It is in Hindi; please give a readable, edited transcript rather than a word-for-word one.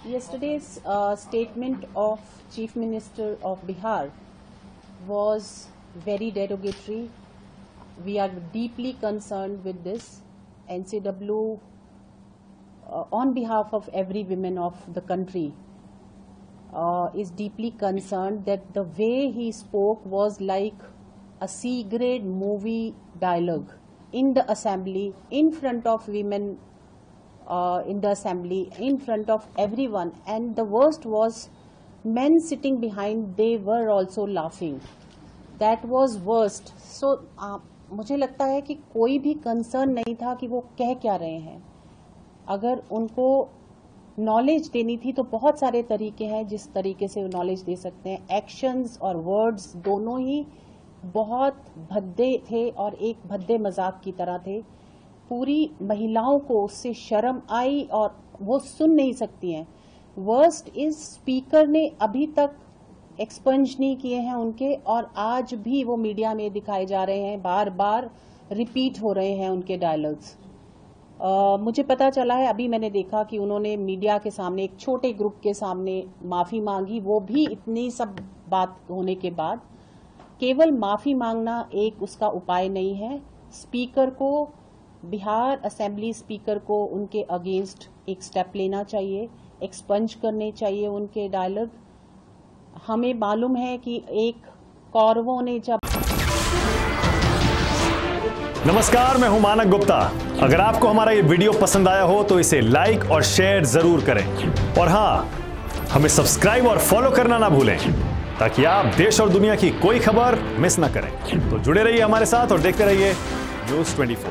Yesterday's statement of Chief Minister of Bihar was very derogatory. We are deeply concerned with this. NCW, on behalf of every woman of the country, is deeply concerned that the way he spoke was like a C-grade movie dialogue in the assembly, in front of women, in the assembly, in front of everyone. And the worst was men sitting behind, they were also laughing. That was worst. So मुझे लगता है कि कोई भी कंसर्न नहीं था कि वो कह क्या रहे हैं. अगर उनको नॉलेज देनी थी तो बहुत सारे तरीके हैं जिस तरीके से नॉलेज दे सकते हैं. एक्शंस और वर्ड्स दोनों ही बहुत भद्दे थे और एक भद्दे मजाक की तरह थे. पूरी महिलाओं को उससे शर्म आई और वो सुन नहीं सकती हैं. वर्स्ट इज स्पीकर ने अभी तक एक्सपंज नहीं किए हैं उनके, और आज भी वो मीडिया में दिखाए जा रहे हैं, बार बार रिपीट हो रहे हैं उनके डायलॉग्स. मुझे पता चला है, अभी मैंने देखा कि उन्होंने मीडिया के सामने एक छोटे ग्रुप के सामने माफी मांगी. वो भी इतनी सब बात होने के बाद केवल माफी मांगना एक उसका उपाय नहीं है. स्पीकर को, बिहार असेंबली स्पीकर को उनके अगेंस्ट एक स्टेप लेना चाहिए, एक्सपंज करने चाहिए उनके डायलॉग. हमें मालूम है कि एक कौरवों ने जब. नमस्कार, मैं हूं मानक गुप्ता. अगर आपको हमारा ये वीडियो पसंद आया हो तो इसे लाइक और शेयर जरूर करें, और हां, हमें सब्सक्राइब और फॉलो करना ना भूलें ताकि आप देश और दुनिया की कोई खबर मिस ना करें. तो जुड़े रहिए हमारे साथ और देखते रहिए न्यूज़ 24.